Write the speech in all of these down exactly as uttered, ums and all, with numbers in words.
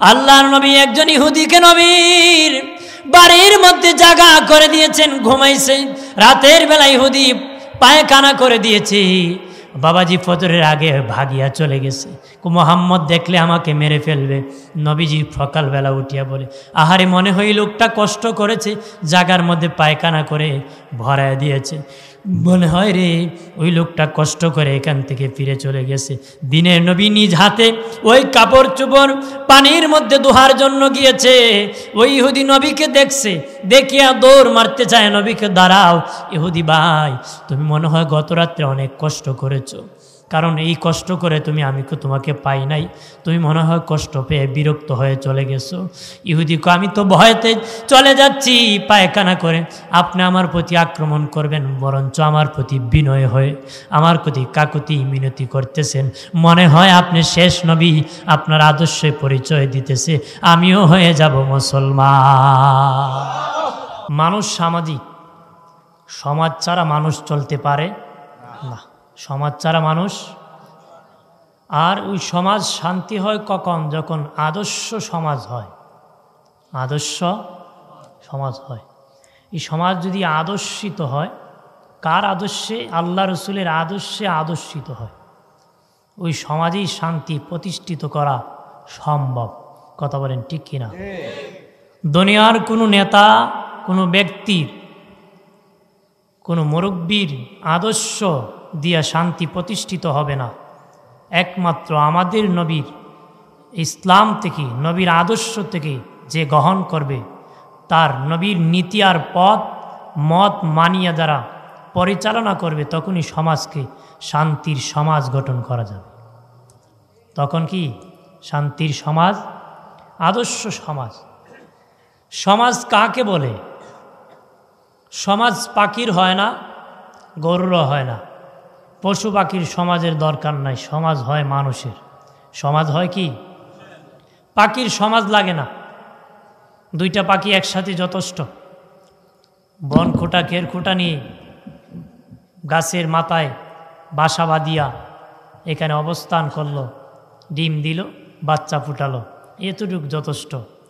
আল্লাহর নবী একজন ইহুদিকে নবীর বাড়ির মধ্যে জায়গা করে দিয়েছেন, ঘুমাইছে। রাতের বেলা ইহুদি পায়খানা করে দিয়েছে। বাবাজি ফজরের আগে ভাগিয়া চলে গেছে, মুহাম্মদ দেখলে আমাকে মেরে ফেলবে। নবীজি সকালবেলা উঠিয়া বলে, আহারে মনে হয় লোকটা কষ্ট করেছে, জায়গার মধ্যে পায়খানা করে ভরায় দিয়েছে, মনে হয় রে ওই লোকটা কষ্ট করে এখান থেকে ফিরে চলে গেছে। দিনের নবী নিজ হাতে ওই কাপড় চোপড় পানির মধ্যে দোহার জন্য গিয়েছে। ওই ইহুদি নবীকে দেখছে, দেখিয়া দৌড় মারতে চায়, নবীকে দাঁড়াও, ইহুদি ভাই তুমি মনে হয় গত রাত্রে অনেক কষ্ট করেছো, কারণ এই কষ্ট করে তুমি আমি তোমাকে পাই নাই, তুমি মনে হয় কষ্ট পেয়ে বিরক্ত হয়ে চলে গেছো। ইহুদিকে আমি তো ভয়তে চলে যাচ্ছি পায়খানা করে, আপনি আমার প্রতি আক্রমণ করবেন, বরঞ্চ আমার প্রতি বিনয় হয়ে আমার প্রতি কাকুতি মিনতি করতেছেন, মনে হয় আপনি শেষ নবী, আপনার আদর্শে পরিচয় দিতেছে, আমিও হয়ে যাব মুসলমান। মানুষ সামাজিক, সমাজ ছাড়া মানুষ চলতে পারে না, সমাজ ছাড়া মানুষ। আর ওই সমাজ শান্তি হয় কখন? যখন আদর্শ সমাজ হয়, আদর্শ সমাজ হয়। এই সমাজ যদি আদর্শিত হয়, কার আদর্শে? আল্লাহ রসুলের আদর্শে আদর্শিত হয়, ওই সমাজেই শান্তি প্রতিষ্ঠিত করা সম্ভব। কথা বলেন ঠিক কিনা? দুনিয়ার কোনো নেতা, কোনো ব্যক্তির, কোনো মুরব্বীর আদর্শ দিয়া শান্তি প্রতিষ্ঠিত হবে না। একমাত্র আমাদের নবীর ইসলাম থেকে, নবীর আদর্শ থেকে যে গ্রহণ করবে, তার নবীর নীতি আর পথ মত মানিয়া যারা পরিচালনা করবে, তখনই সমাজকে শান্তির সমাজ গঠন করা যাবে। তখন কি শান্তির সমাজ, আদর্শ সমাজ। সমাজ কাকে বলে? সমাজ পাখির হয় না, গরুরও হয় না, পশু পাখির সমাজের দরকার নাই, সমাজ হয় মানুষের। সমাজ হয় কি? পাখির সমাজ লাগে না, দুইটা পাখি একসাথে যথেষ্ট। বন খোঁটা খের খোঁটা নিয়ে গাছের মাথায় বাসা বাঁধিয়া এখানে অবস্থান করলো, ডিম দিল, বাচ্চা ফুটালো, এতটুকু যথেষ্ট।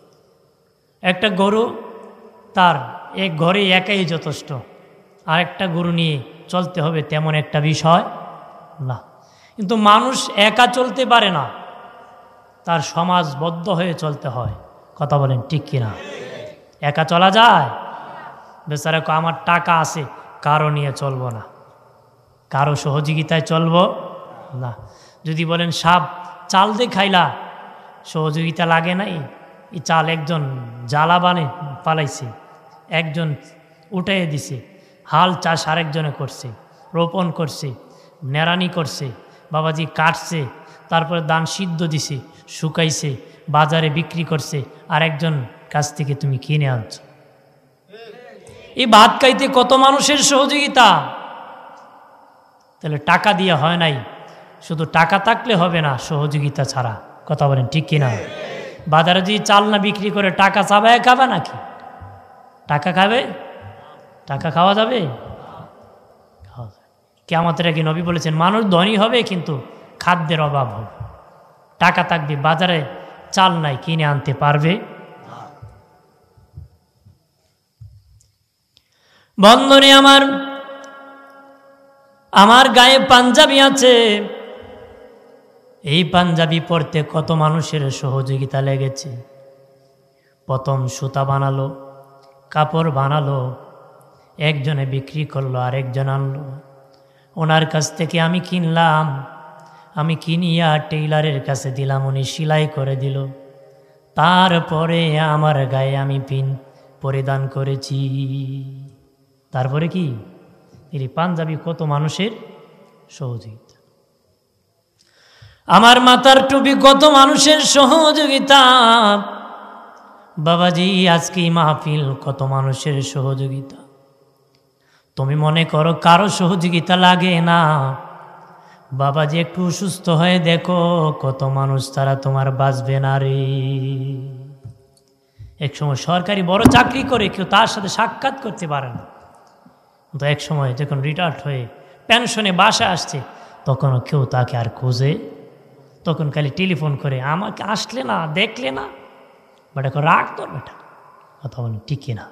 একটা গরু তার এক ঘরে একাই যথেষ্ট, আর একটা গরু নিয়ে চলতে হবে তেমন একটা বিষয় না। কিন্তু মানুষ একা চলতে পারে না, তার সমাজবদ্ধ হয়ে চলতে হয়। কথা বলেন ঠিক কিনা? একা চলা যায়? বেচারা আমার টাকা আছে, কারো নিয়ে চলবো না, কারো সহযোগিতায় চলবো না। যদি বলেন সাপ চাল দিয়ে খাইলা, সহযোগিতা লাগে নাই, এই চাল একজন জ্বালা বানে পালাইছে, একজন উঠাইয়ে দিছে, হাল চাষ আরেকজনে করছে, রোপণ করছে, নেড়ানি করছে, বাবাজি কাটছে, তারপরে ধান সিদ্ধ দিছে, শুকাইছে, বাজারে বিক্রি করছে, আরেকজন কাছ থেকে তুমি কিনে আনছো। এই ভাত খাইতে কত মানুষের সহযোগিতা। তাহলে টাকা দিয়ে হয় নাই, শুধু টাকা থাকলে হবে না, সহযোগিতা ছাড়া। কথা বলেন ঠিক কিনা? বাজারে যদি চাল না বিক্রি করে টাকা চাবায় খাবে নাকি? টাকা খাবে? টাকা খাওয়া যাবে? কিয়ামতের আগে নবী বলেছেন মানুষ ধনী হবে কিন্তু খাদ্যের অভাব হবে। টাকা থাকবে, বাজারে চাল নাই, কিনে আনতে পারবে। বন্ধনে আমার, আমার গায়ে পাঞ্জাবি আছে, এই পাঞ্জাবি পরতে কত মানুষের সহযোগিতা লেগেছে। প্রথম সুতা বানালো, কাপড় বানালো, একজনে বিক্রি করলো, আরেকজন আনলো, ওনার কাছ থেকে আমি কিনলাম, আমি কিনিয়া টেইলারের কাছে দিলাম, উনি সেলাই করে দিল, তারপরে আমার গায়ে আমি পিন পরিধান করেছি। তারপরে কি? এই পাঞ্জাবি কত মানুষের সহযোগিতা। আমার মাথার টুপি কত মানুষের সহযোগিতা। বাবাজি আজকে মাহফিল কত মানুষের সহযোগিতা। তুমি মনে করো কারো সহযোগিতা লাগে না, বাবাজি একটু অসুস্থ হয়ে দেখো, কত মানুষ তারা তোমার বাঁচবে না রে। এক সময় সরকারি বড় চাকরি করে কেউ তার সাথে সাক্ষাৎ করতে পারে না, তো এক সময় যখন রিটায়ার্ড হয়ে পেনশনে বাসা আসছে, তখনও কেউ তাকে আর খোঁজে, তখন খালি টেলিফোন করে, আমাকে আসলে না, দেখলে না, বেটা রাগ তোর বেটা, কথা বলেন ঠিক কিনা?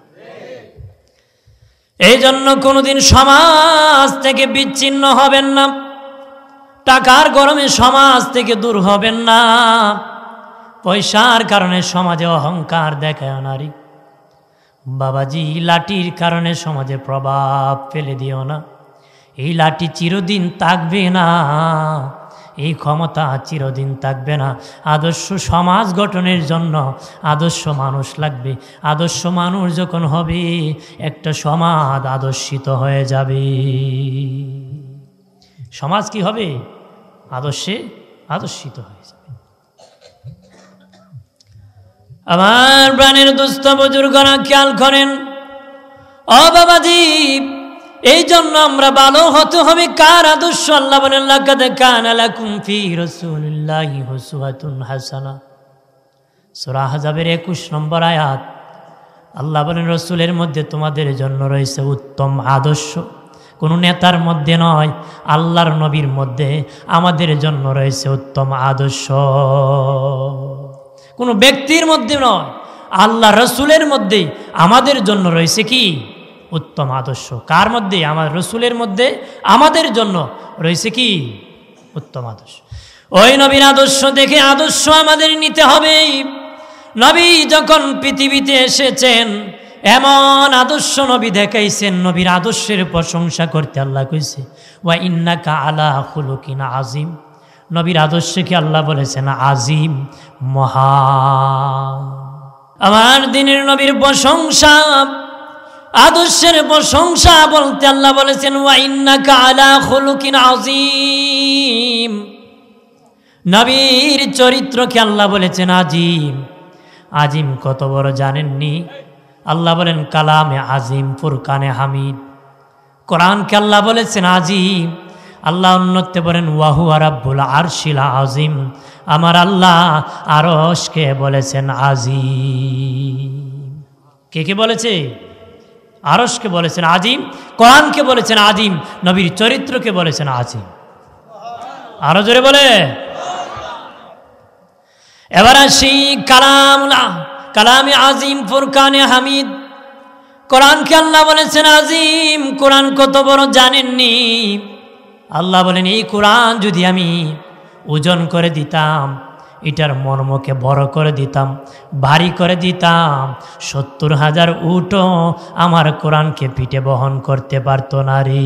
এই জন্য কোনোদিন সমাজ থেকে বিচ্ছিন্ন হবেন না, টাকার গরমে সমাজ থেকে দূর হবেন না, পয়সার কারণে সমাজে অহংকার দেখায় নারী। বাবাজি, লাঠির কারণে সমাজে প্রভাব ফেলে দিও না। এই লাঠি চিরদিন থাকবে না, এই ক্ষমতা চিরদিন থাকবে না। আদর্শ সমাজ গঠনের জন্য আদর্শ মানুষ লাগবে। আদর্শ মানুষ যখন হবে, একটা সমাজ আদর্শিত হয়ে যাবে। সমাজ কি হবে? আদর্শে আদর্শিত হয়ে যাবে। আমার প্রাণের দুস্থ বুজুর্গরা খেয়াল করেন, ও বাবাজি, এই জন্য আমরা ভালো হতে হবে। কার আদর্শ? আল্লাহ বলেন, লাকাদ কানা লাকুম ফি রাসূলিল্লাহি উসওয়াতুন হাসানাহ। সূরা আহজাবের একুশ নম্বর আয়াত। আল্লাহ বলেন, রসুলের মধ্যে তোমাদের জন্য রয়েছে উত্তম আদর্শ। কোনো নেতার মধ্যে নয়, আল্লাহর নবীর মধ্যে আমাদের জন্য রয়েছে উত্তম আদর্শ। কোনো ব্যক্তির মধ্যে নয়, আল্লাহ রসুলের মধ্যে আমাদের জন্য রয়েছে কি? উত্তম আদর্শ। কার মধ্যে? আমার রসুলের মধ্যে আমাদের জন্য রয়েছে কি? উত্তম আদর্শ। ওই নবীর আদর্শ দেখে আদর্শ আমাদের নিতে হবে। নবী যখন পৃথিবীতে এসেছেন, এমন আদর্শ নবী দেখাইছেন, নবীর আদর্শের প্রশংসা করতে আল্লাহ কইছে, ওয়া ইন্নাকা আলা খুলুকিন আযীম। নবীর আদর্শকে আল্লাহ বলেছেন আজিম, মহান। আমার দিনের নবীর প্রশংসা, আদর্শের প্রশংসা বলতে আল্লাহ বলেছেন, ওয়া ইন্নাকা আলা খুলুকিন আযীম। নবীর চরিত্রকে আল্লাহ বলেছেন আজিম। আজিম কত বড় জানেননি? আল্লাহ বলেন কালামে আজিম, ফুরকানে হামিদ। কোরআনকে আল্লাহ বলেছেন আজিম। আল্লাহ অন্যত্রে বলেন ওয়াহুয়া রাব্বুল আরশিল আজিম। আমার আল্লাহ আরশকে বলেছেন আজিম। কে কে বলেছে? আরশকে বলেছেন আজিম, কোরআনকে বলেছেন আজিম, নবীর চরিত্রকে বলেছেন আজিম। আরো জোরে বলে। এবার আসি কালামুল্লাহ, কালামে আজিম, ফুরকানে হামিদ। কোরআনকে আল্লাহ বলেছেন আজিম। কোরআন কত বড় জানেননি? আল্লাহ বলেন, এই কোরআন যদি আমি ওজন করে দিতাম, এটার মর্মকে বড় করে দিতাম, ভারী করে দিতাম, সত্তর হাজার উটও আমার কোরআনকে পিঠে বহন করতে পারতো না রে।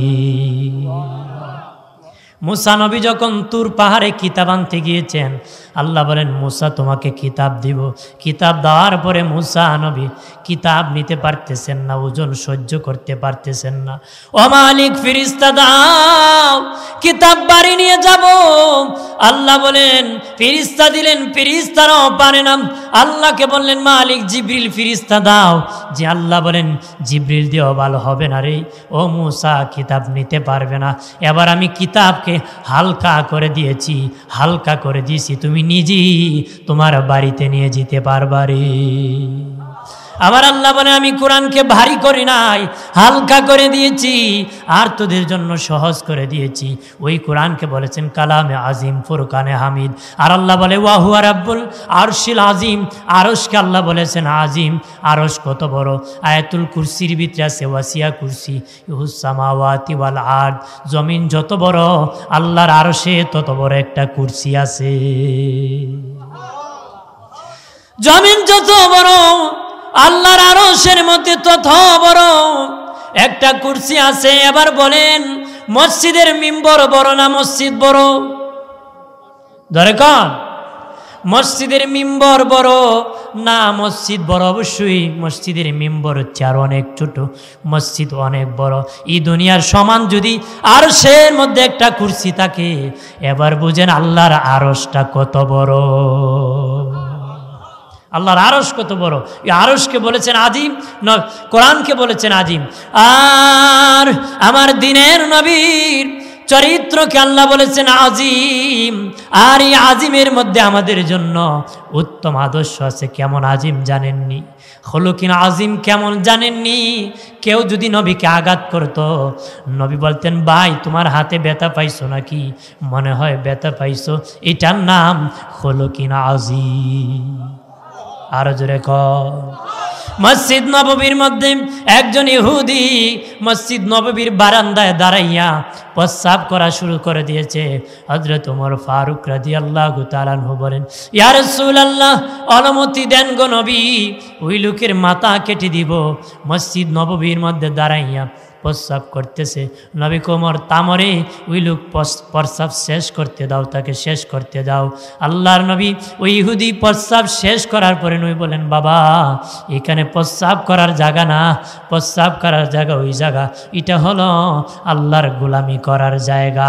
মুসা নবী যখন তুর পাহাড়ে কিতাব আনতে গিয়েছেন, আল্লাহ বলেন মুসা তোমাকে কিতাব দিব। কিতাব দেওয়ার পরে মুসা নবী কিতাব নিতে পারতেছেন না, ওজন সহ্য করতে পারতেছেন না। ও মালিক, ফেরেশতা দাও, কিতাব বাড়ি নিয়ে যাব। আল্লাহ বলেন, ফেরেশতা দিলেন, ফেরেশতারাও পারে না। আল্লাহকে বললেন মালিক, জিবরিল ফেরেশতা দাও। যে আল্লাহ বলেন জিবরিল দিও, ভালো হবে না রে, ও মুসা কিতাব নিতে পারবে না। এবার আমি কিতাবকে হালকা করে দিয়েছি, হালকা করে দিয়েছি, তুমি নিজেই তোমার বাড়িতে নিয়ে যেতে পারবা রে। আবার আল্লাহ বলে আমি কোরআনকে ভারী করি নাই, হালকা করে দিয়েছি, আর তোদের জন্য সহজ করে দিয়েছি। ওই কোরআনকে বলেছেন কালামে আজিম, ফুরকানে হামিদ। আর আল্লাহ বলে ওয়াহুয়া রাব্বুল আরশিল আজিম। আরশকে আল্লাহ বলেছেন আজিম। আরশ কত বড়? আয়াতুল কুরসির ভিতরে আছে ওয়াসিয়া কুরসি ইহুস সামাওয়াতি ওয়াল আরদ। জমিন যত বড়, আল্লাহর আরশে তত বড় একটা কুরসি আছে। জমিন যত বড়, আল্লাহর আরশের মধ্যে তত বড় একটা কুরসি আছে। এবার বলেন, মসজিদের মিম্বর বড় না মসজিদ বড়? ধরে কন, মসজিদের মিম্বর বড় না মসজিদ বড়? অবশ্যই মসজিদের মিম্বর হচ্ছে আর অনেক ছোট, মসজিদ অনেক বড়। এই দুনিয়ার সমান যদি আরশের মধ্যে একটা কুরসি থাকে, এবার বুঝেন আল্লাহর আরশটা কত বড়। আল্লাহর আরশ কত বড়। এই আরশকে বলেছেন আজিম, কোরআনকে বলেছেন আজিম। আর আমার দিনের নবীর চরিত্রকে আল্লাহ বলেছেন আজিম। আর এই আজিমের মধ্যে আমাদের জন্য উত্তম আদর্শ আছে। কেমন আজিম জানেননি? খুলুকিন আজিম কেমন জানেননি? কেউ যদি নবীকে আঘাত করত, নবী বলতেন ভাই তোমার হাতে ব্যথা পাইছো নাকি? মনে হয় ব্যথা পাইছো, এটার নাম খুলুকিন আজিম। আরো জোরে কর। মসজিদ নববীর মধ্যে একজন ইহুদি মসজিদ নববীর বারান্দায় দাঁড়াইয়া প্রস্রাব করা শুরু করে দিয়েছে। হযরত ওমর ফারুক রাদিয়াল্লাহু তাআলা আনহু বলেন, ইয়া রাসূলুল্লাহ, অনুমতি দেন গো নবী, ওই লোকের মাথা কেটে দিব। মসজিদ নববীর মধ্যে দাঁড়াইয়া প্রস্রাব করতেছে। নবী ওমর, তামরে ওই লোক প্রস্রাব শেষ করতে দাও, তাকে শেষ করতে দাও। আল্লাহর নবী ওই ইহুদি প্রস্রাব শেষ করার পরে নবী বলেন, বাবা, এখানে প্রস্রাব করার জায়গা না, প্রস্রাব করার জায়গা ওই জায়গা, এটা হলো আল্লাহর গোলামি করার জায়গা।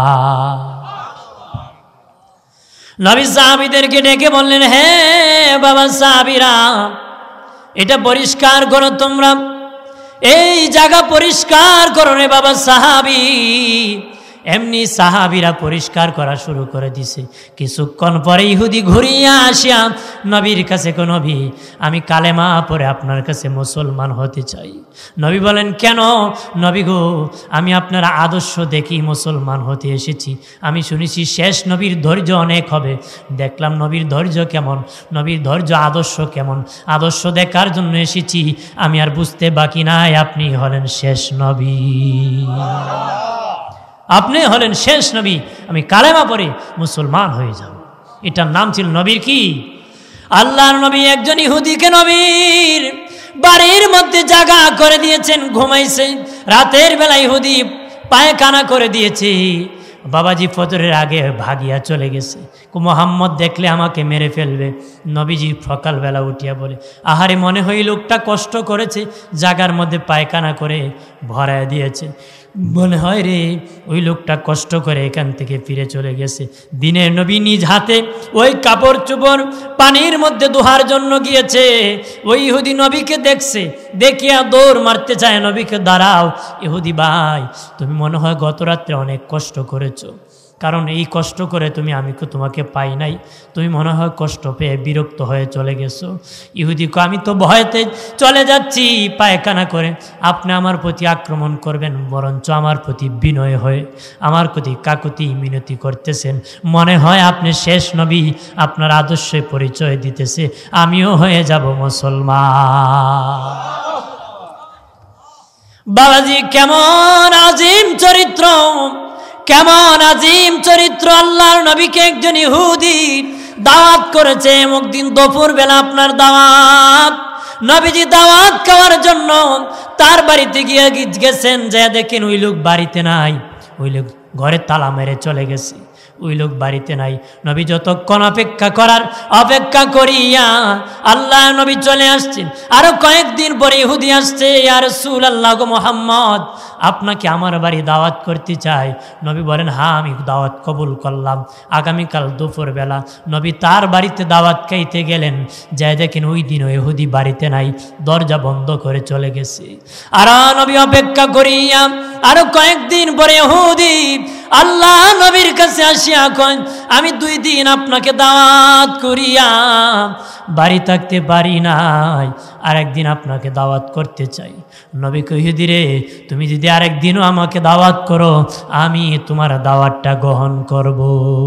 নবী সাহাবীদেরকে ডেকে বললেন, হ্যাঁ বাবা সাহাবীরা, এটা পরিষ্কার করো তোমরা, এই জায়গা পরিষ্কার করো রে বাবা সাহাবী। এমনি সাহাবীরা পরিষ্কার করা শুরু করে দিছে। কিছুক্ষণ পরে ইহুদি ঘুরিয়া আসিয়া নবীর কাছে, কো নবী, আমি কালেমা পড়ে আপনার কাছে মুসলমান হতে চাই। নবী বলেন, কেন? নবী গো, আমি আপনার আদর্শ দেখি মুসলমান হতে এসেছি। আমি শুনেছি শেষ নবীর ধৈর্য অনেক হবে। দেখলাম নবীর ধৈর্য কেমন, নবীর ধৈর্য আদর্শ কেমন, আদর্শ দেখার জন্য এসেছি। আমি আর বুঝতে বাকি নাই, আপনি হলেন শেষ নবী, আপনি হলেন শেষ নবী। আমি কালেমা পড়ে মুসলমান হয়ে যাব। এটার নাম ছিল নবীর কি? আল্লাহর নবী একজন ইহুদিকে নবীর বাড়ির মধ্যে জায়গা করে দিয়েছেন, ঘুমাইছে। রাতের বেলা ইহুদি পায়খানা করে দিয়েছে। বাবাজি ফজরের আগে ভাগিয়া চলে গেছে। মুহাম্মদ দেখলে আমাকে মেরে ফেলবে। নবীজি সকালবেলা উঠিয়া বলে, আহারে, মনে হয় লোকটা কষ্ট করেছে, জায়গার মধ্যে পায়খানা করে ভরায় দিয়েছে। মনে হয় রে, ওই লোকটা কষ্ট করে এখান থেকে ফিরে চলে গেছে। দিনের নবী নিজ হাতে ওই কাপড় চোপড় পানির মধ্যে দোহার জন্য গিয়েছে। ওই ইহুদি নবীকে দেখছে, দেখিয়া দৌড় মারতে চায়। নবীকে, দাঁড়াও ইহুদি ভাই, তুমি মনে হয় গত রাত্রে অনেক কষ্ট করেছো, কারণ এই কষ্ট করে তুমি আমি তোমাকে পাই নাই, তুমি মনে হয় কষ্ট পেয়ে বিরক্ত হয়ে চলে গেছো। ইহুদিকে, আমি তো ভয়তে চলে যাচ্ছি পায়খানা করে, আপনি আমার প্রতি আক্রমণ করবেন, বরঞ্চ আমার প্রতি বিনয় হয়ে আমার প্রতি কাকুতি মিনতি করতেছেন। মনে হয় আপনি শেষ নবী, আপনার আদর্শে পরিচয় দিতেছে, আমিও হয়ে যাব মুসলমান। বাবাজি, কেমন আজিম চরিত্র, কেমন আজিম চরিত্র! আল্লাহর নবীকে একজন ইহুদি দাওয়াত করেছে। একদিন দুপুর বেলা আপনার দাওয়াত, নবীজি দাওয়াত খাওয়ার জন্য তার বাড়িতে গিয়ে গেছেন। যে দেখেন ওই লোক বাড়িতে নাই, ওই লোক ঘরে তালা মেরে চলে গেছে, ওই লোক বাড়িতে নাই। নবী যতক্ষণ অপেক্ষা করার অপেক্ষা করিয়া আল্লাহ নবী চলে আসছেন। আরো কয়েকদিন পরে ইহুদি আসছে, ইয়া রাসূলুল্লাহ গো মুহাম্মদ, আপনাকে আমার বাড়ি দাওয়াত করতে চাই। নবী বলেন, হ্যাঁ আমি দাওয়াত কবুল করলাম। আগামীকাল দুপুর বেলা নবী তার বাড়িতে দাওয়াত খাইতে গেলেন। যাই দেখেন ওই দিন ইহুদি বাড়িতে নাই, দরজা বন্ধ করে চলে গেছে। আর নবী অপেক্ষা করিয়া আরো কয়েকদিন পরে ইহুদি আল্লাহ নবীর কাছে আসিয়া কয়, আমি দুই দিন আপনাকে দাওয়াত করিয়া বাড়ি থাকতে পারি নাই, আর একদিন আপনাকে দাওয়াত করতে চাই। নবী কয়, ইহুদি রে, তুমি যদি আরেকদিনও আমাকে দাওয়াত করো, আমি তোমার দাওয়াতটা গ্রহণ করব।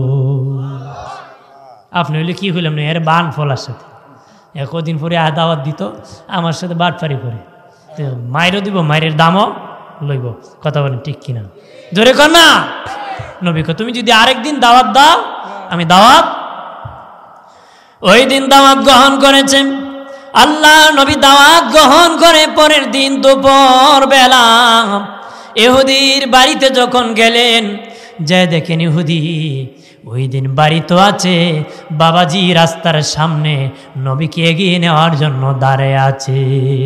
আপনি হইলে কি হইলাম না, এর বান ফলার সাথে একদিন পরে আর দাওয়াত দিত, আমার সাথে বাটফারি করে মায়েরও দিব, মায়ের দামও লইব। কথা বলেন ঠিক কিনা? জোরে কর না। নবী কয়, তুমি যদি আরেকদিন দাওয়াত দাও, আমি দাওয়াত। ওই দিন দাওয়াত গ্রহণ করেছেন। আল্লাহ নবী দাওয়াত গ্রহণ করে পরের দিন দুপুর বেলা ইহুদির বাড়িতে যখন গেলেন, যে দেখেন ইহুদি ওই দিন বাড়ি তো আছে, বাবাজি রাস্তার সামনে নবীকে এগিয়ে নেওয়ার জন্য দাঁড়িয়ে আছে।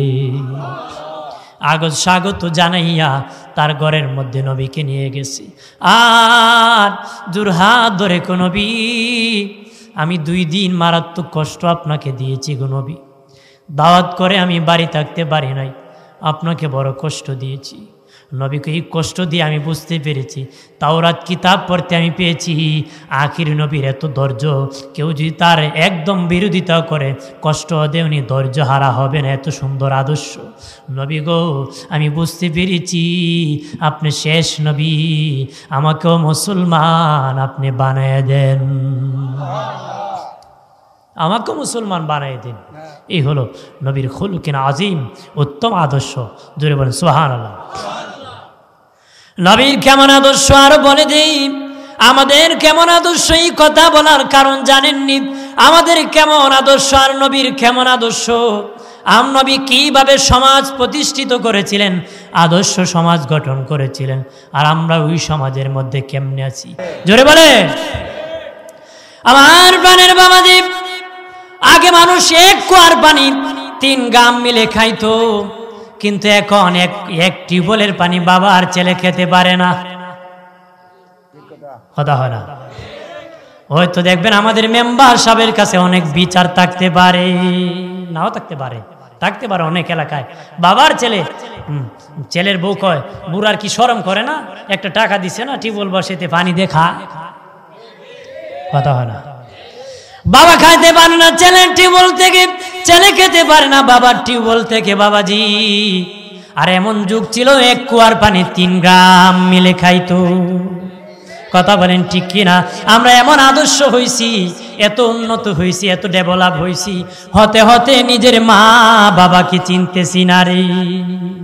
আগত স্বাগত জানাইয়া তার ঘরের মধ্যে নবীকে নিয়ে গেছি। আর জোরহাত ধরে, কো নবী, আমি দুই দিন মারাত্মক কষ্ট আপনাকে দিয়েছি গো নবী, দাওয়াত করে আমি বাড়ি থাকতে পারি নাই, আপনাকে বড় কষ্ট দিয়েছি। নবীকে এই কষ্ট দিয়ে আমি বুঝতে পেরেছি, তাওরাত কিতাব পড়তে আমি পেয়েছি আখির নবীর এত ধৈর্য, কেউ যদি তার একদম বিরোধিতা করে কষ্ট দেওনি, ধৈর্য হারা হবে না, এত সুন্দর আদর্শ। নবী গো, আমি বুঝতে পেরেছি আপনি শেষ নবী, আমাকেও মুসলমান আপনি বানায় দেন, আমাকেও মুসলমান বানায় দেন। এই হলো নবীর খুলুকিন আজিম, উত্তম আদর্শ। জোরে বলেন সুবহানাল্লাহ। নবীর কেমন আদর্শ আরো বলে দেই। আমাদের কেমন আদর্শ, এই কথা বলার কারণ জানেননি? আমাদের কেমন আদর্শ আর নবীর কেমন আদর্শ। আম নবী কিভাবে সমাজ প্রতিষ্ঠিত করেছিলেন, আদর্শ সমাজ গঠন করেছিলেন, আর আমরা ওই সমাজের মধ্যে কেমনে আছি। জোরে বলে আমার প্রাণের বাবাজি, আগে মানুষ এক কুয়ার পানি তিন গ্রাম মিলে খাইতো, কিন্তু এখন এক এক টিউবওয়েলের পানি বাবা আর ছেলে খেতে পারে না। কথা হয় না? হয়তো দেখবেন আমাদের মেম্বার সাহেবের কাছে অনেক বিচার থাকতে পারে, নাও থাকতে পারে, থাকতে পারে অনেক এলাকায়। বাবার ছেলে, ছেলের বউ কয়, বুড়ার কি শরম করে না, একটা টাকা দিছে না টিউবওয়েল বসাইতে, পানি দেখা। কথা হয় না? বাবা খাইতে পারে না ছেলের টিউবওয়েল থেকে, ছেলে খেতে পারে না বাবার টিউবওয়েল থেকে। বাবাজি, আর এমন যুগ ছিল এক কুয়ার পানি তিন গ্রাম মিলে খাইতো। কথা বলেন ঠিক কিনা? আমরা এমন আদর্শ হইছি, এত উন্নত হইছি, এত ডেভেলপ হইছি, হতে হতে নিজের মা বাবাকে চিনতেছি না রে।